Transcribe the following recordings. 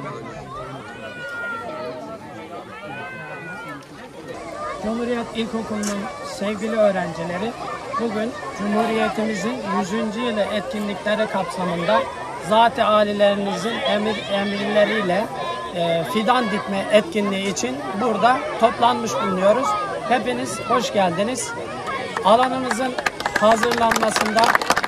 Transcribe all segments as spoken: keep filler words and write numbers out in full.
Cumhuriyet İlkokulu'nun sevgili öğrencileri, bugün Cumhuriyetimizin yüzüncü yılı etkinlikleri kapsamında zat-ı âlilerinizin emir, emirleriyle e, fidan dikme etkinliği için burada toplanmış bulunuyoruz. Hepiniz hoş geldiniz. Alanımızın hazırlanmasında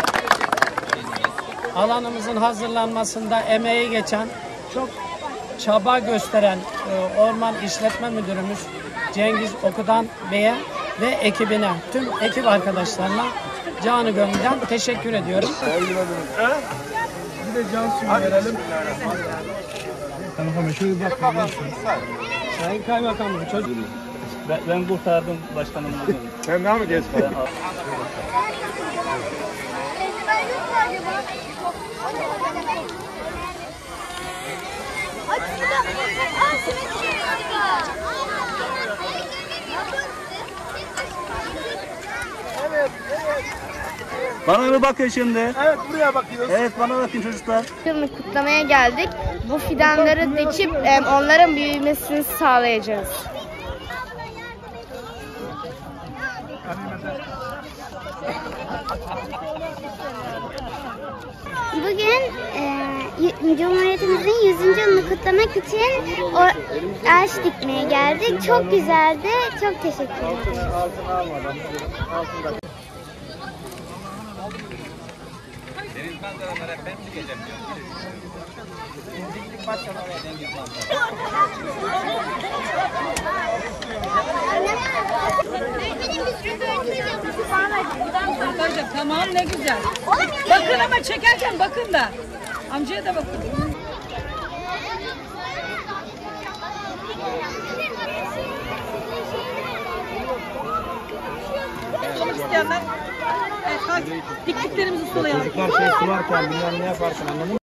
alanımızın hazırlanmasında emeği geçen, çok çaba gösteren e, Orman İşletme Müdürümüz Cengiz Okudan Bey'e ve ekibine, tüm ekip arkadaşlarına canı gönülden teşekkür ediyorum. Bir de can suyu verelim. Tamam, şöyle bir bak. Sayın Kaymakamım, çocuk. Ben, ben kurtardım başkanımı. Sen daha mı geç kaldın? Bana bir bakın şimdi. Evet, buraya bakıyoruz. Evet, bana bakın çocuklar. Yılını kutlamaya geldik. Bu fidanları dikip onların büyümesini sağlayacağız. Bugün e, Cumhuriyetimizin yüzüncü yılını kutlamak için o ağaç dikmeye geldik. Çok güzeldi. Çok teşekkür ederim. Deniz manzaraları hep ben mi diyeceğim? Diklik başkan oraya deniz manzaraları. Tamam, ne güzel. Bakın ama çekerken bakın da. Amcaya da bakın. Olmak isteyenler, evet, diktiklerimizi sulayalım. Çocuklar şey sularken bilmem ne yaparsın, anladın mı?